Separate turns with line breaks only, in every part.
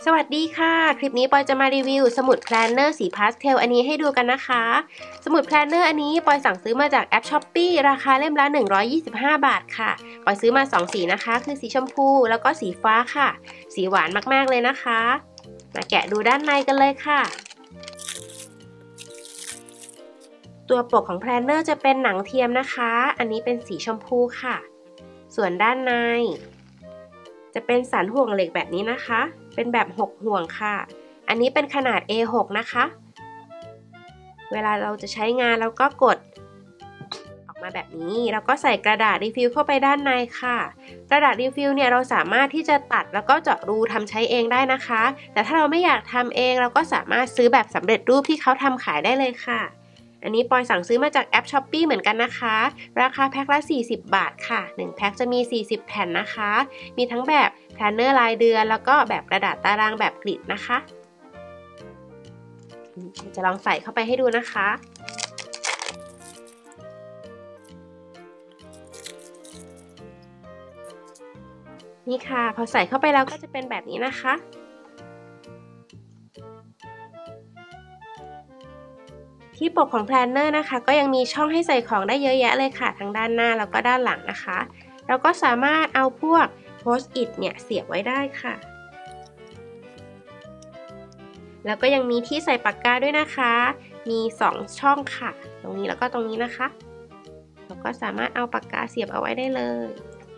สวัสดีค่ะคลิปนี้ปอยจะมารีวิวสมุดแพลนเนอร์สีพาสเทลอันนี้ให้ดูกันนะคะสมุดแพลนเนอร์อันนี้ปอยสั่งซื้อมาจากแอป Shopee ราคาเล่มละ125 บาทค่ะปอยซื้อมา2สีนะคะคือสีชมพูแล้วก็สีฟ้าค่ะสีหวานมากๆเลยนะคะมาแกะดูด้านในกันเลยค่ะตัวปกของแพลนเนอร์จะเป็นหนังเทียมนะคะอันนี้เป็นสีชมพูค่ะส่วนด้านในจะเป็นสันห่วงเหล็กแบบนี้นะคะเป็นแบบ6ห่วงค่ะอันนี้เป็นขนาด A6 นะคะเวลาเราจะใช้งานเราก็กดออกมาแบบนี้แล้วก็ใส่กระดาษรีฟิลเข้าไปด้านในค่ะกระดาษรีฟิลเนี่ยเราสามารถที่จะตัดแล้วก็เจาะรูทำใช้เองได้นะคะแต่ถ้าเราไม่อยากทำเองเราก็สามารถซื้อแบบสำเร็จรูปที่เขาทำขายได้เลยค่ะอันนี้ปอยสั่งซื้อมาจากแอป Shopee เหมือนกันนะคะราคาแพ็คละ40 บาทค่ะ1แพ็คจะมี40แผ่นนะคะมีทั้งแบบแพลนเนอร์รายเดือนแล้วก็แบบกระดาษตารางแบบกริดนะคะจะลองใส่เข้าไปให้ดูนะคะนี่ค่ะพอใส่เข้าไปแล้วก็จะเป็นแบบนี้นะคะที่ปกของแพลนเนอร์นะคะก็ยังมีช่องให้ใส่ของได้เยอะแยะเลยค่ะทั้งด้านหน้าแล้วก็ด้านหลังนะคะเราก็สามารถเอาพวกโพสต์อิทเนี่ยเสียบไว้ได้ค่ะแล้วก็ยังมีที่ใส่ปากกาด้วยนะคะมี2ช่องค่ะตรงนี้แล้วก็ตรงนี้นะคะเราก็สามารถเอาปากกาเสียบเอาไว้ได้เลย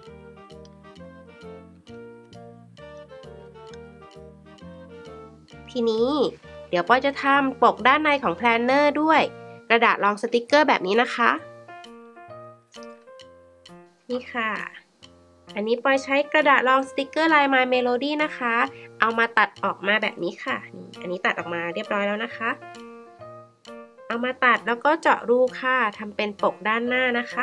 ทีนี้เดี๋ยวปอยจะทำปกด้านในของแพลนเนอร์ด้วยกระดาษรองสติกเกอร์แบบนี้นะคะนี่ค่ะอันนี้ปอยใช้กระดาษรองสติกเกอร์ลาย My Melody นะคะเอามาตัดออกมาแบบนี้ค่ะอันนี้ตัดออกมาเรียบร้อยแล้วนะคะเอามาตัดแล้วก็เจาะรูค่ะทำเป็นปกด้านหน้านะคะ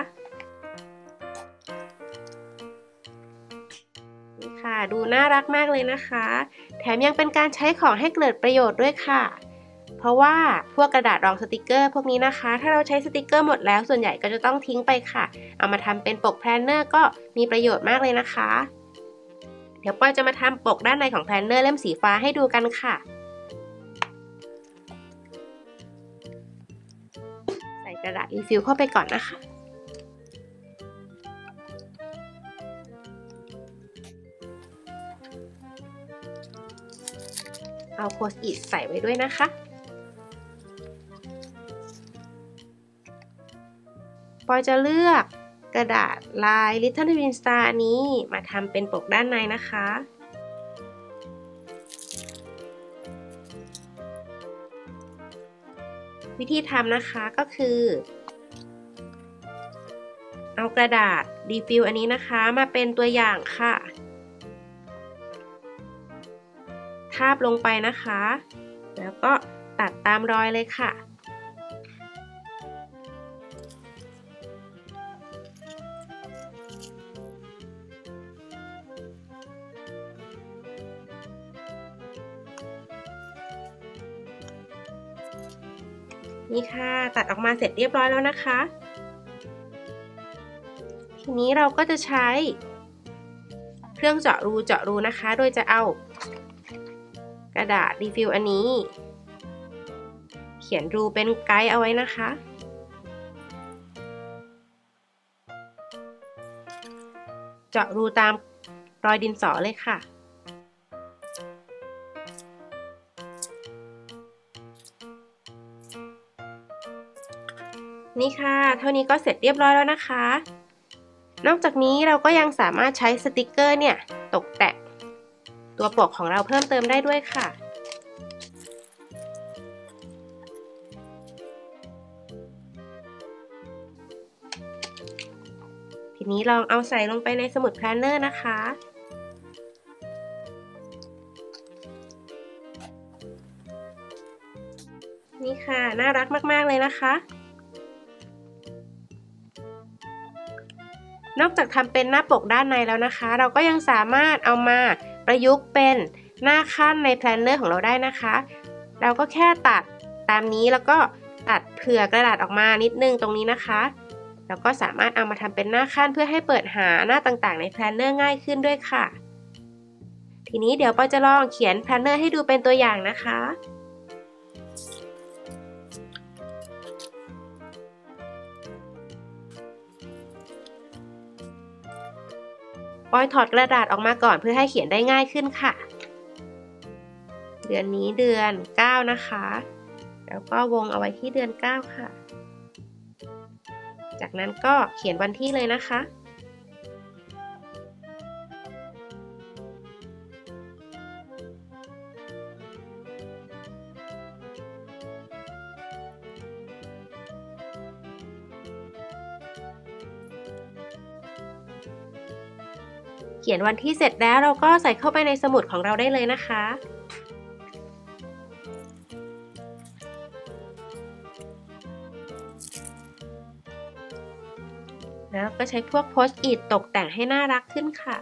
นี่ค่ะดูน่ารักมากเลยนะคะแถมยังเป็นการใช้ของให้เกิดประโยชน์ด้วยค่ะเพราะว่าพวกกระดาษรองสติกเกอร์พวกนี้นะคะถ้าเราใช้สติกเกอร์หมดแล้วส่วนใหญ่ก็จะต้องทิ้งไปค่ะเอามาทำเป็นปกแพลนเนอร์ก็มีประโยชน์มากเลยนะคะเดี๋ยวปอยจะมาทำปกด้านในของแพลนเนอร์เล่มสีฟ้าให้ดูกันค่ะใส่กระดาษรีฟิลเข้าไปก่อนนะคะเอาโพสต์อิทใส่ไว้ด้วยนะคะปอยจะเลือกกระดาษลาย Little Twin Star อันนี้มาทำเป็นปกด้านในนะคะวิธีทำนะคะก็คือเอากระดาษรีฟิลอันนี้นะคะมาเป็นตัวอย่างค่ะทาบลงไปนะคะแล้วก็ตัดตามรอยเลยค่ะนี่ค่ะตัดออกมาเสร็จเรียบร้อยแล้วนะคะทีนี้เราก็จะใช้เครื่องเจาะรูนะคะโดยจะเอากระดาษรีฟิลอันนี้เขียนรูเป็นไกด์เอาไว้นะคะเจาะรูตามรอยดินสอเลยค่ะนี่ค่ะเท่านี้ก็เสร็จเรียบร้อยแล้วนะคะนอกจากนี้เราก็ยังสามารถใช้สติกเกอร์เนี่ยตกแต่งตัวปกของเราเพิ่มเติมได้ด้วยค่ะทีนี้ลองเอาใส่ลงไปในสมุดแพลนเนอร์นะคะนี่ค่ะน่ารักมากๆเลยนะคะนอกจากทำเป็นหน้าปกด้านในแล้วนะคะเราก็ยังสามารถเอามาประยุกต์เป็นหน้าขั้นในแพลนเนอร์ของเราได้นะคะเราก็แค่ตัดตามนี้แล้วก็ตัดเผื่อกระดาษออกมานิดนึงตรงนี้นะคะแล้วก็สามารถเอามาทำเป็นหน้าขั้นเพื่อให้เปิดหาหน้าต่างๆในแพลนเนอร์ง่ายขึ้นด้วยค่ะททีนี้เดี๋ยวปอยจะลองเขียนแพลนเนอร์ให้ดูเป็นตัวอย่างนะคะปอยถอดกระดาษออกมาก่อนเพื่อให้เขียนได้ง่ายขึ้นค่ะเดือนนี้เดือน9นะคะแล้วก็วงเอาไว้ที่เดือน9ค่ะจากนั้นก็เขียนวันที่เลยนะคะเขียนวันที่เสร็จแล้วเราก็ใส่เข้าไปในสมุดของเราได้เลยนะคะแล้วก็ใช้พวกโพสต์อิทตกแต่งให้น่ารักขึ้นค่ะ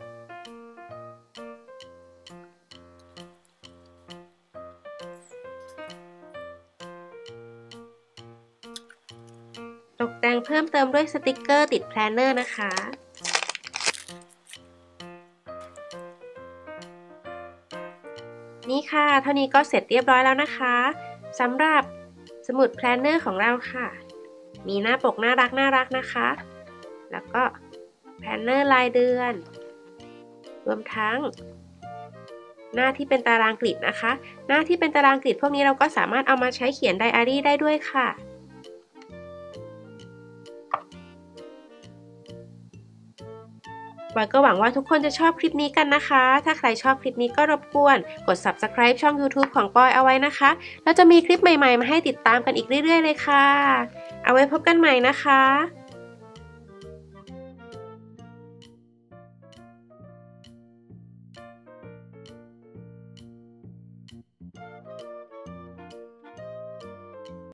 ตกแต่งเพิ่มเติมด้วยสติกเกอร์ติดแพลนเนอร์นะคะนี่ค่ะเท่านี้ก็เสร็จเรียบร้อยแล้วนะคะสำหรับสมุดแพลนเนอร์ของเราค่ะมีหน้าปกน่ารักนะคะแล้วก็แพลนเนอร์รายเดือนรวมทั้งหน้าที่เป็นตารางกริดนะคะหน้าที่เป็นตารางกริดพวกนี้เราก็สามารถเอามาใช้เขียนไดอารี่ได้ด้วยค่ะปอยก็หวังว่าทุกคนจะชอบคลิปนี้กันนะคะถ้าใครชอบคลิปนี้ก็รบกวนกด Subscribe ช่อง YouTube ของปอยเอาไว้นะคะแล้วจะมีคลิปใหม่ๆมาให้ติดตามกันอีกเรื่อยๆเลยค่ะเอาไว้พบกันใหม่นะคะ